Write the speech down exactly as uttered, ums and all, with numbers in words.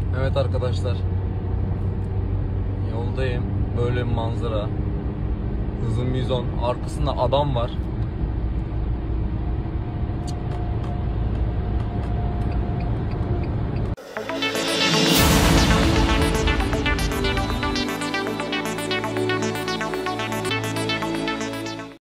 Evet arkadaşlar, yoldayım, böyle bir manzara, hızım yüz on, arkasında adam var.